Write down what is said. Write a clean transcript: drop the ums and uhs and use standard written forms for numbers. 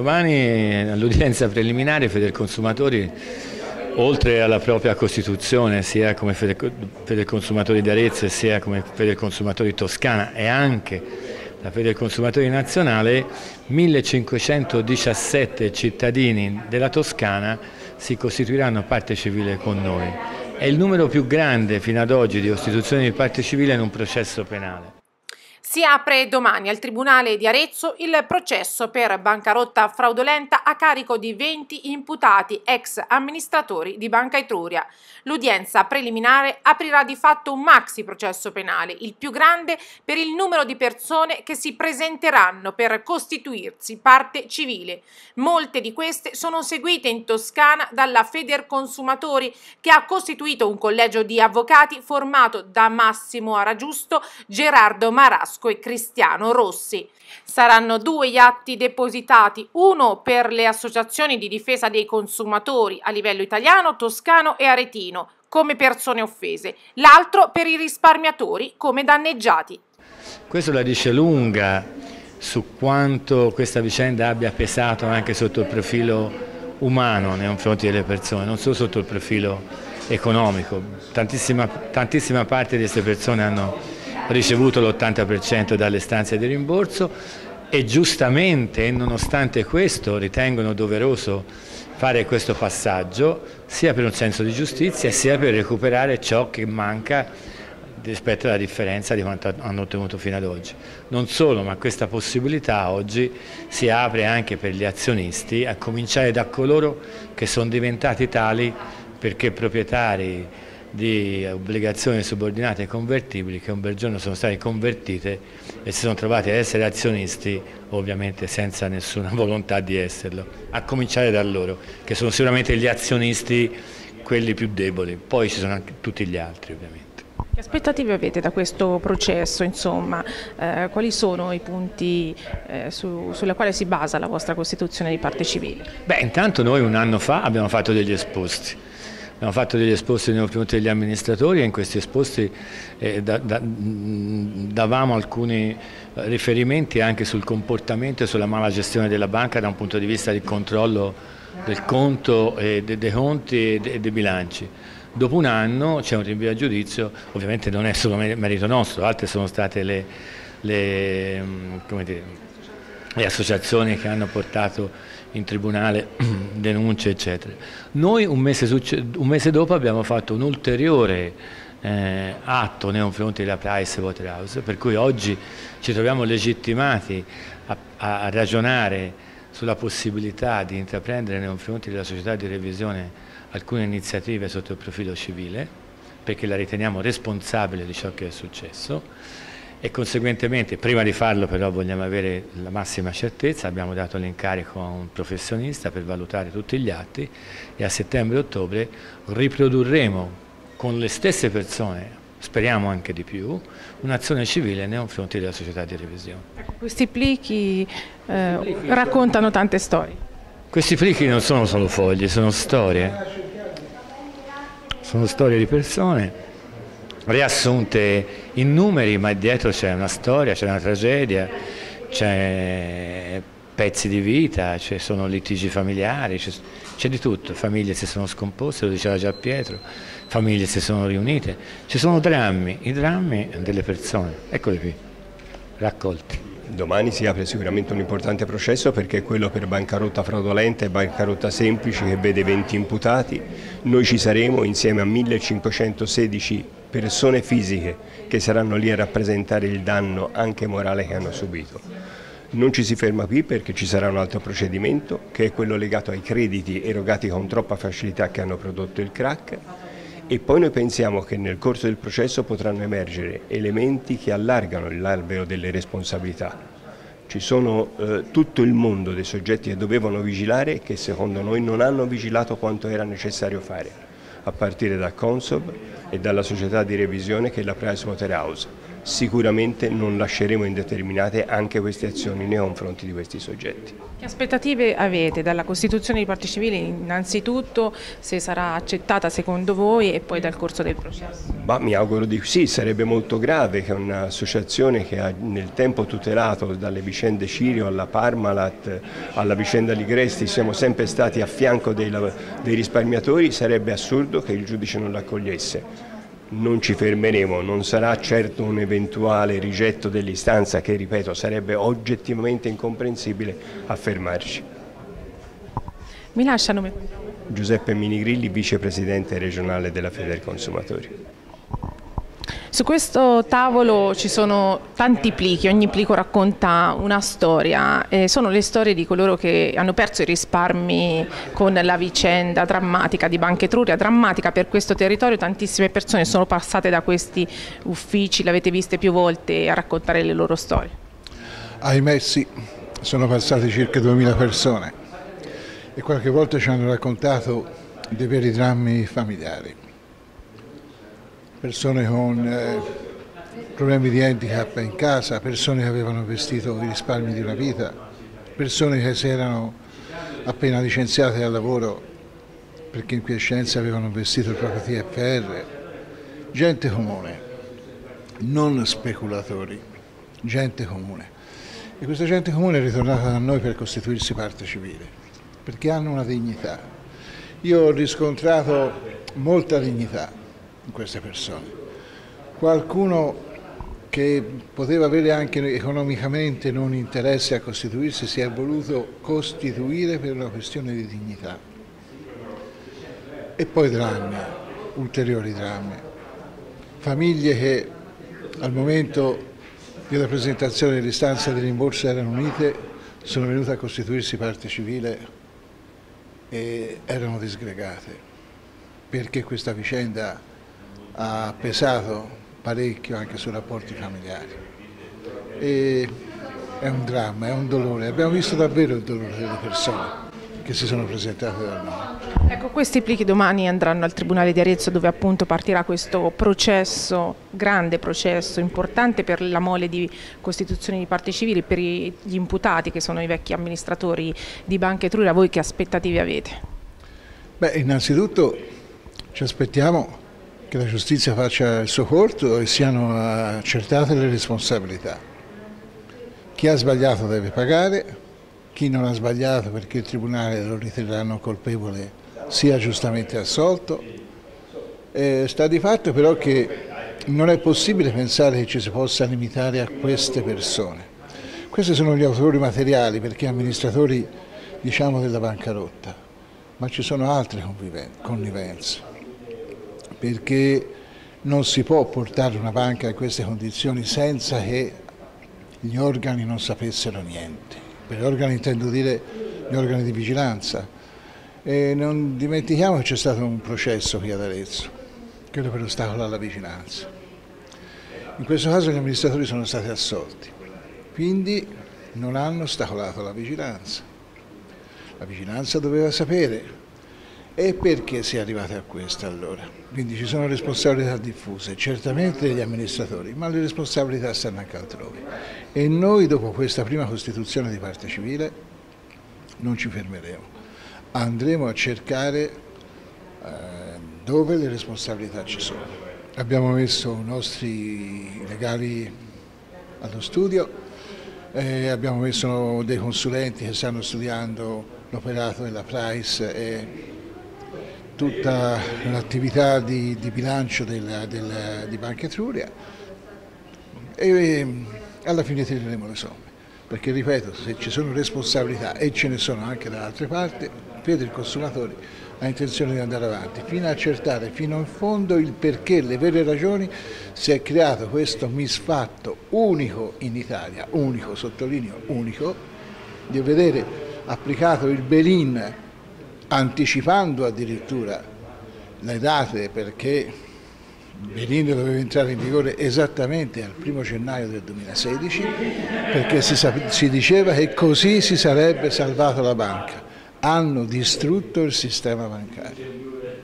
Domani all'udienza preliminare Federconsumatori, oltre alla propria Costituzione, sia come Federconsumatori di Arezzo sia come Federconsumatori Toscana e anche la Federconsumatori Nazionale, 1517 cittadini della Toscana si costituiranno parte civile con noi. È il numero più grande fino ad oggi di costituzioni di parte civile in un processo penale. Si apre domani al Tribunale di Arezzo il processo per bancarotta fraudolenta a carico di 20 imputati ex amministratori di Banca Etruria. L'udienza preliminare aprirà di fatto un maxi processo penale, il più grande per il numero di persone che si presenteranno per costituirsi parte civile. Molte di queste sono seguite in Toscana dalla Federconsumatori, che ha costituito un collegio di avvocati formato da Massimo Aragiusto, Gerardo Marasco e Cristiano Rossi. Saranno due gli atti depositati, uno per le associazioni di difesa dei consumatori a livello italiano, toscano e aretino come persone offese, l'altro per i risparmiatori come danneggiati. Questo la dice lunga su quanto questa vicenda abbia pesato anche sotto il profilo umano nei confronti delle persone, non solo sotto il profilo economico. Tantissima parte di queste persone hanno ricevuto l'80% dalle istanze di rimborso e giustamente, nonostante questo, ritengono doveroso fare questo passaggio sia per un senso di giustizia sia per recuperare ciò che manca rispetto alla differenza di quanto hanno ottenuto fino ad oggi. Non solo, ma questa possibilità oggi si apre anche per gli azionisti, a cominciare da coloro che sono diventati tali perché proprietari di obbligazioni subordinate convertibili che un bel giorno sono state convertite e si sono trovati ad essere azionisti, ovviamente senza nessuna volontà di esserlo, a cominciare da loro, che sono sicuramente gli azionisti quelli più deboli, poi ci sono anche tutti gli altri ovviamente. Che aspettative avete da questo processo, insomma? Quali sono i punti sulla quale si basa la vostra costituzione di parte civile? Beh, intanto noi un anno fa abbiamo fatto degli esposti. Abbiamo fatto degli esposti nei confronti degli amministratori e in questi esposti davamo alcuni riferimenti anche sul comportamento e sulla mala gestione della banca da un punto di vista del controllo del conto, dei conti e dei bilanci. Dopo un anno c'è un rinvio a giudizio, ovviamente non è solo merito nostro, altre sono state le associazioni che hanno portato in tribunale denunce eccetera. Noi un mese dopo abbiamo fatto un ulteriore atto nei confronti della Pricewaterhouse, per cui oggi ci troviamo legittimati a ragionare sulla possibilità di intraprendere nei confronti della società di revisione alcune iniziative sotto il profilo civile, perché la riteniamo responsabile di ciò che è successo. E conseguentemente, prima di farlo però vogliamo avere la massima certezza, abbiamo dato l'incarico a un professionista per valutare tutti gli atti e a settembre-ottobre riprodurremo con le stesse persone, speriamo anche di più, un'azione civile nei confronti della società di revisione. Questi plichi raccontano tante storie. Questi plichi non sono solo fogli, sono storie di persone riassunte in numeri, ma dietro c'è una storia, c'è una tragedia, c'è pezzi di vita, ci sono litigi familiari, c'è di tutto. Famiglie si sono scomposte, lo diceva già Pietro, famiglie si sono riunite, ci sono drammi, i drammi delle persone, eccoli qui, raccolti. Domani si apre sicuramente un importante processo perché è quello per bancarotta fraudolenta e bancarotta semplice che vede 20 imputati. Noi ci saremo insieme a 1516 persone fisiche che saranno lì a rappresentare il danno anche morale che hanno subito. Non ci si ferma qui perché ci sarà un altro procedimento che è quello legato ai crediti erogati con troppa facilità che hanno prodotto il crack. E poi noi pensiamo che nel corso del processo potranno emergere elementi che allargano l'alveo delle responsabilità. Ci sono tutto il mondo dei soggetti che dovevano vigilare e che secondo noi non hanno vigilato quanto era necessario fare, a partire da Consob e dalla società di revisione che è la Pricewaterhouse. sicuramente non lasceremo indeterminate anche queste azioni nei confronti di questi soggetti. Che aspettative avete dalla Costituzione di Parte Civile, innanzitutto se sarà accettata secondo voi e poi dal corso del processo? Mi auguro di sì, sarebbe molto grave che un'associazione che ha nel tempo tutelato dalle vicende Cirio alla Parmalat, alla vicenda Ligresti, siamo sempre stati a fianco dei risparmiatori, sarebbe assurdo che il giudice non l'accogliesse. Non ci fermeremo, non sarà certo un eventuale rigetto dell'istanza che, ripeto, sarebbe oggettivamente incomprensibile a fermarci. Mi lascia nome? Giuseppe Minigrilli, vicepresidente regionale della Federconsumatori. Su questo tavolo ci sono tanti plichi, ogni plico racconta una storia, sono le storie di coloro che hanno perso i risparmi con la vicenda drammatica di Banca Etruria, drammatica per questo territorio. Tantissime persone sono passate da questi uffici, l'avete viste più volte a raccontare le loro storie. Ahimè sì, sono passate circa 2000 persone e qualche volta ci hanno raccontato dei veri drammi familiari. Persone con problemi di handicap in casa, persone che avevano investito i risparmi di una vita, persone che si erano appena licenziate dal lavoro perché in quiescenza avevano investito il proprio TFR, gente comune, non speculatori, gente comune. E questa gente comune è ritornata da noi per costituirsi parte civile, perché hanno una dignità. Io ho riscontrato molta dignità in queste persone. Qualcuno che poteva avere anche economicamente non interesse a costituirsi si è voluto costituire per una questione di dignità. E poi drammi, ulteriori drammi. Famiglie che al momento della presentazione dell'istanza di rimborso erano unite, sono venute a costituirsi parte civile e erano disgregate, perché questa vicenda ha pesato parecchio anche sui rapporti familiari. E è un dramma, è un dolore. Abbiamo visto davvero il dolore delle persone che si sono presentate da noi. Ecco, questi plichi domani andranno al Tribunale di Arezzo, dove appunto partirà questo processo, grande processo, importante per la mole di costituzione di parte civile, per gli imputati che sono i vecchi amministratori di Banca Etruria. Voi che aspettative avete? Innanzitutto ci aspettiamo che la giustizia faccia il suo corso e siano accertate le responsabilità. Chi ha sbagliato deve pagare, chi non ha sbagliato perché il Tribunale lo riterrà non colpevole sia giustamente assolto. Sta di fatto però che non è possibile pensare che ci si possa limitare a queste persone. Questi sono gli autori materiali perché amministratori, diciamo, della bancarotta, ma ci sono altre connivenze. Perché non si può portare una banca in queste condizioni senza che gli organi non sapessero niente. Per organi intendo dire gli organi di vigilanza. E non dimentichiamo che c'è stato un processo qui ad Arezzo, quello per ostacolo alla vigilanza. In questo caso gli amministratori sono stati assolti, quindi non hanno ostacolato la vigilanza. La vigilanza doveva sapere. E perché si è arrivati a questo allora? Quindi ci sono responsabilità diffuse, certamente degli amministratori, ma le responsabilità stanno anche altrove. E noi dopo questa prima costituzione di parte civile non ci fermeremo, andremo a cercare dove le responsabilità ci sono. Abbiamo messo i nostri legali allo studio, abbiamo messo dei consulenti che stanno studiando l'operato della Price e tutta l'attività di bilancio di Banca Etruria e alla fine tireremo le somme, perché ripeto, se ci sono responsabilità e ce ne sono anche da altre parti, Federconsumatori ha intenzione di andare avanti fino a accertare fino in fondo il perché, le vere ragioni si è creato questo misfatto unico in Italia, unico, sottolineo unico, di vedere applicato il bail-in anticipando addirittura le date, perché il bail-in doveva entrare in vigore esattamente al 1° gennaio del 2016, perché si diceva che così si sarebbe salvata la banca. Hanno distrutto il sistema bancario.